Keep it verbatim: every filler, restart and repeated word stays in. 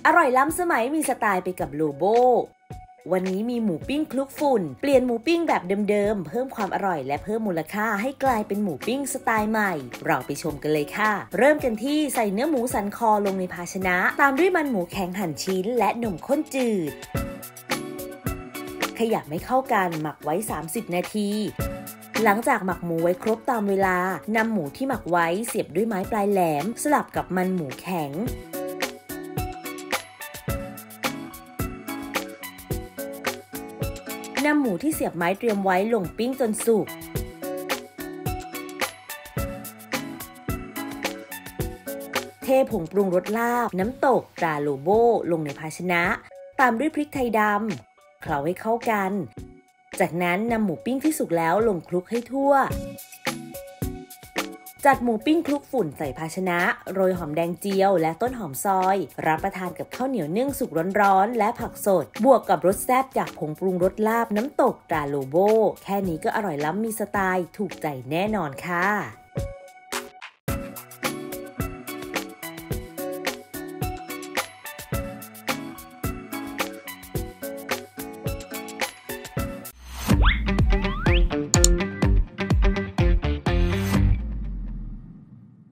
อร่อยล้ำสมัยมีสไตล์ไปกับโลโบวันนี้มีหมูปิ้งคลุกฝุ่นเปลี่ยนหมูปิ้งแบบเดิมๆเพิ่มความอร่อยและเพิ่มมูลค่าให้กลายเป็นหมูปิ้งสไตล์ใหม่เราไปชมกันเลยค่ะเริ่มกันที่ใส่เนื้อหมูสันคอลงในภาชนะตามด้วยมันหมูแข็งหั่นชิ้นและนมข้นจืดขยับให้เข้ากันหมักไว้สามสิบนาทีหลังจากหมักหมูไว้ครบตามเวลานำหมูที่หมักไว้เสียบด้วยไม้ปลายแหลมสลับกับมันหมูแข็งนำหมูที่เสียบไม้เตรียมไว้ลงปิ้งจนสุกเทผงปรุงรสลาบน้ำตกตราโลโบลงในภาชนะตามด้วยพริกไทยดำเคล้าให้เข้ากันจากนั้นนำหมูปิ้งที่สุกแล้วลงคลุกให้ทั่วจัดหมูปิ้งคลุกฝุ่นใส่ภาชนะโรยหอมแดงเจียวและต้นหอมซอยรับประทานกับข้าวเหนียวนึ่งสุกร้อนๆและผักสดบวกกับรสแซ่บจากผงปรุงรสลาบน้ำตกตราโลโบแค่นี้ก็อร่อยล้ำมีสไตล์ถูกใจแน่นอนค่ะ